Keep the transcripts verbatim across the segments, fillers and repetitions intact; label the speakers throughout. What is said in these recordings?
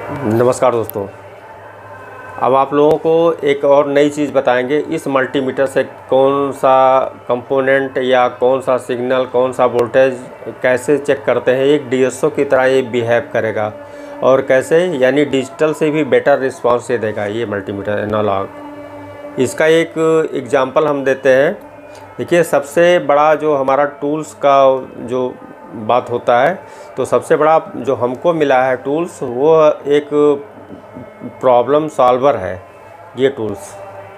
Speaker 1: नमस्कार दोस्तों। अब आप लोगों को एक और नई चीज़ बताएंगे। इस मल्टीमीटर से कौन सा कंपोनेंट या कौन सा सिग्नल, कौन सा वोल्टेज कैसे चेक करते हैं। एक डी एस ओ की तरह ये बिहेव करेगा और कैसे, यानी डिजिटल से भी बेटर रिस्पांस ये देगा ये मल्टीमीटर एनालॉग। इसका एक एग्जांपल हम देते हैं। देखिए, सबसे बड़ा जो हमारा टूल्स का जो बात होता है, तो सबसे बड़ा जो हमको मिला है टूल्स, वो एक प्रॉब्लम सॉल्वर है ये टूल्स,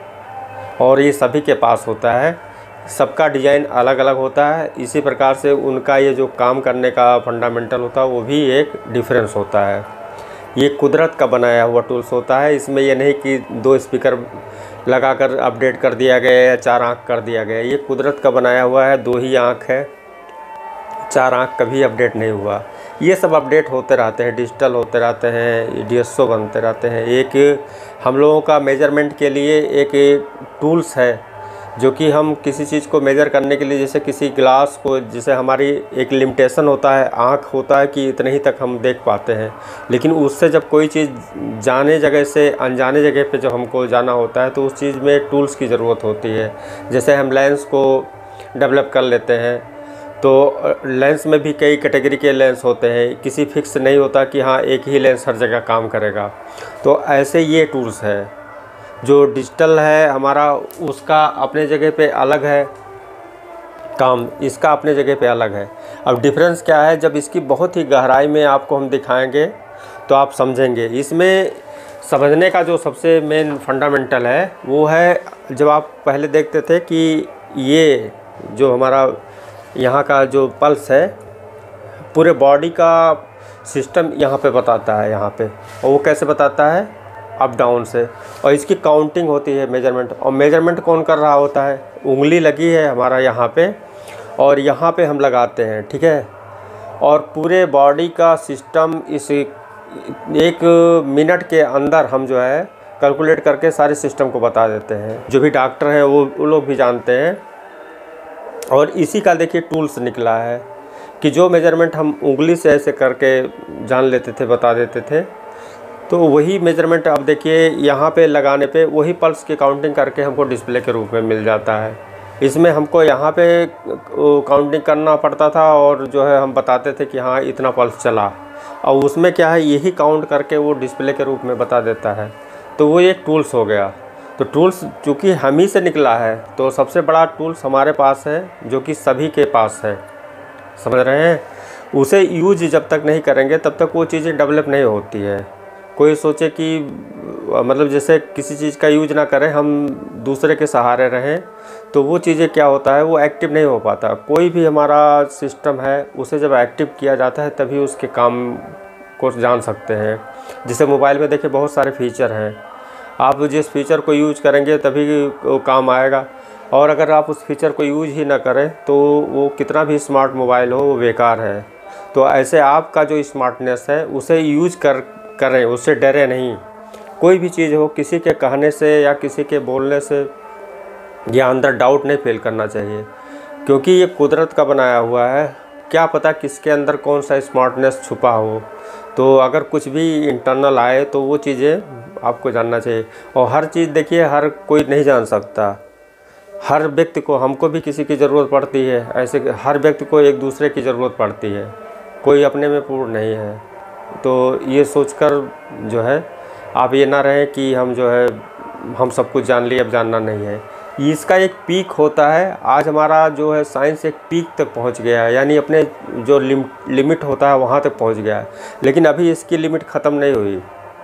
Speaker 1: और ये सभी के पास होता है। सबका डिज़ाइन अलग अलग होता है, इसी प्रकार से उनका ये जो काम करने का फंडामेंटल होता है वो भी एक डिफरेंस होता है। ये कुदरत का बनाया हुआ टूल्स होता है। इसमें ये नहीं कि दो स्पीकर लगाकर अपडेट कर दिया गया या चार आँख कर दिया गया। ये कुदरत का बनाया हुआ है, दो ही आँख है, चार आँख कभी अपडेट नहीं हुआ। ये सब अपडेट होते रहते हैं, डिजिटल होते रहते हैं, डी एस ओ बनते रहते हैं। एक हम लोगों का मेजरमेंट के लिए एक टूल्स है, जो कि हम किसी चीज़ को मेज़र करने के लिए, जैसे किसी ग्लास को, जैसे हमारी एक लिमिटेशन होता है, आँख होता है कि इतने ही तक हम देख पाते हैं, लेकिन उससे जब कोई चीज़ जाने जगह से अनजाने जगह पे जब हमको जाना होता है, तो उस चीज़ में टूल्स की ज़रूरत होती है। जैसे हम लेंस को डेवलप कर लेते हैं, तो लेंस में भी कई कैटेगरी के लेंस होते हैं, किसी फिक्स नहीं होता कि हाँ एक ही लेंस हर जगह काम करेगा। तो ऐसे ये टूल्स है। जो डिजिटल है हमारा, उसका अपने जगह पे अलग है काम, इसका अपने जगह पे अलग है। अब डिफरेंस क्या है, जब इसकी बहुत ही गहराई में आपको हम दिखाएंगे तो आप समझेंगे। इसमें समझने का जो सबसे मेन फंडामेंटल है वो है, जब आप पहले देखते थे कि ये जो हमारा यहाँ का जो पल्स है, पूरे बॉडी का सिस्टम यहाँ पे बताता है, यहाँ पे। और वो कैसे बताता है? अप डाउन से। और इसकी काउंटिंग होती है, मेजरमेंट। और मेजरमेंट कौन कर रहा होता है? उंगली लगी है हमारा यहाँ पे, और यहाँ पे हम लगाते हैं, ठीक है। और पूरे बॉडी का सिस्टम इस एक मिनट के अंदर हम जो है कैलकुलेट करके सारे सिस्टम को बता देते हैं। जो भी डॉक्टर हैं वो वो लोग भी जानते हैं। और इसी का देखिए टूल्स निकला है कि जो मेजरमेंट हम उंगली से ऐसे करके जान लेते थे, बता देते थे, तो वही मेजरमेंट अब देखिए यहाँ पे लगाने पे वही पल्स की काउंटिंग करके हमको डिस्प्ले के रूप में मिल जाता है। इसमें हमको यहाँ पे काउंटिंग करना पड़ता था, और जो है हम बताते थे कि हाँ इतना पल्स चला, और उसमें क्या है, यही काउंट करके वो डिस्प्ले के रूप में बता देता है। तो वो एक टूल्स हो गया। तो टूल्स चूँकि हम ही से निकला है, तो सबसे बड़ा टूल्स हमारे पास है, जो कि सभी के पास है। समझ रहे हैं? उसे यूज जब तक नहीं करेंगे तब तक वो चीज़ें डेवलप नहीं होती है। कोई सोचे कि मतलब जैसे किसी चीज़ का यूज ना करें, हम दूसरे के सहारे रहें, तो वो चीज़ें क्या होता है, वो एक्टिव नहीं हो पाता। कोई भी हमारा सिस्टम है, उसे जब एक्टिव किया जाता है तभी उसके काम को जान सकते हैं। जैसे मोबाइल में देखिए बहुत सारे फीचर हैं, आप जिस फीचर को यूज करेंगे तभी वो काम आएगा। और अगर आप उस फीचर को यूज ही ना करें तो वो कितना भी स्मार्ट मोबाइल हो, वो बेकार है। तो ऐसे आपका जो स्मार्टनेस है उसे यूज कर करें, उससे डरे नहीं। कोई भी चीज़ हो, किसी के कहने से या किसी के बोलने से या अंदर डाउट नहीं फील करना चाहिए, क्योंकि ये कुदरत का बनाया हुआ है। क्या पता किसके अंदर कौन सा स्मार्टनेस छुपा हो। तो अगर कुछ भी इंटरनल आए तो वो चीज़ें आपको जानना चाहिए। और हर चीज़ देखिए हर कोई नहीं जान सकता। हर व्यक्ति को, हमको भी किसी की ज़रूरत पड़ती है, ऐसे हर व्यक्ति को एक दूसरे की ज़रूरत पड़ती है। कोई अपने में पूर्ण नहीं है। तो ये सोचकर जो है आप ये ना रहें कि हम जो है हम सब कुछ जान लिए, अब जानना नहीं है। इसका एक पीक होता है। आज हमारा जो है साइंस एक पीक तक पहुंच गया है, यानी अपने जो लिम, लिमिट होता है वहाँ तक पहुंच गया है। लेकिन अभी इसकी लिमिट ख़त्म नहीं हुई।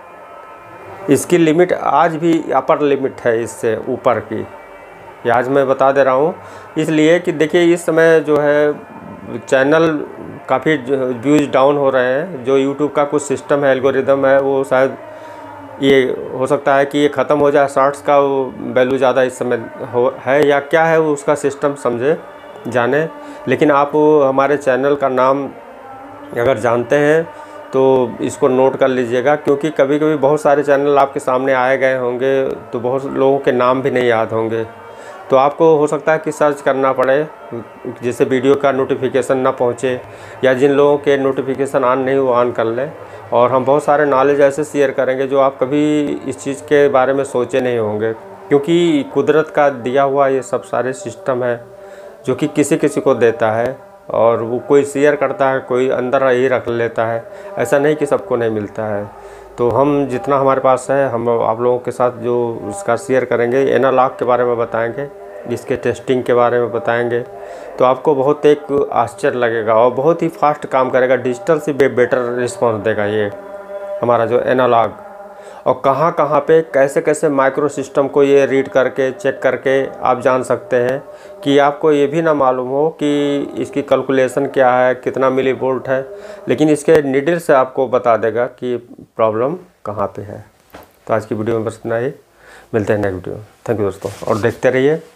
Speaker 1: इसकी लिमिट आज भी अपर लिमिट है, इससे ऊपर की। ये आज मैं बता दे रहा हूँ इसलिए कि देखिए इस समय जो है चैनल काफ़ी व्यूज़ डाउन हो रहे हैं। जो यूट्यूब का कुछ सिस्टम है, एल्गोरिदम है, वो शायद ये हो सकता है कि ये ख़त्म हो जाए। शॉर्ट्स का वैल्यू ज़्यादा इस समय हो है या क्या है, वो उसका सिस्टम समझे जाने। लेकिन आप हमारे चैनल का नाम अगर जानते हैं तो इसको नोट कर लीजिएगा, क्योंकि कभी कभी बहुत सारे चैनल आपके सामने आए गए होंगे तो बहुत लोगों के नाम भी नहीं याद होंगे। तो आपको हो सकता है कि सर्च करना पड़े, जैसे वीडियो का नोटिफिकेशन ना पहुँचे, या जिन लोगों के नोटिफिकेशन ऑन नहीं वो ऑन कर लें। और हम बहुत सारे नॉलेज ऐसे शेयर करेंगे जो आप कभी इस चीज़ के बारे में सोचे नहीं होंगे, क्योंकि कुदरत का दिया हुआ ये सब सारे सिस्टम है जो कि किसी किसी को देता है, और वो कोई शेयर करता है, कोई अंदर ही रख लेता है। ऐसा नहीं कि सबको नहीं मिलता है। तो हम जितना हमारे पास है हम आप लोगों के साथ जो उसका शेयर करेंगे, एनालॉग के बारे में बताएंगे, इसके टेस्टिंग के बारे में बताएंगे, तो आपको बहुत एक आश्चर्य लगेगा और बहुत ही फास्ट काम करेगा। डिजिटल से बे बेटर रिस्पॉन्स देगा ये हमारा जो एनालॉग। और कहाँ कहाँ पे कैसे कैसे माइक्रो सिस्टम को ये रीड करके चेक करके आप जान सकते हैं कि आपको ये भी ना मालूम हो कि इसकी कैलकुलेशन क्या है, कितना मिली वोल्ट है, लेकिन इसके नीडल से आपको बता देगा कि प्रॉब्लम कहाँ पे है। तो आज की वीडियो में बस इतना ही, मिलते हैं नेक्स्ट वीडियो। थैंक यू दोस्तों, और देखते रहिए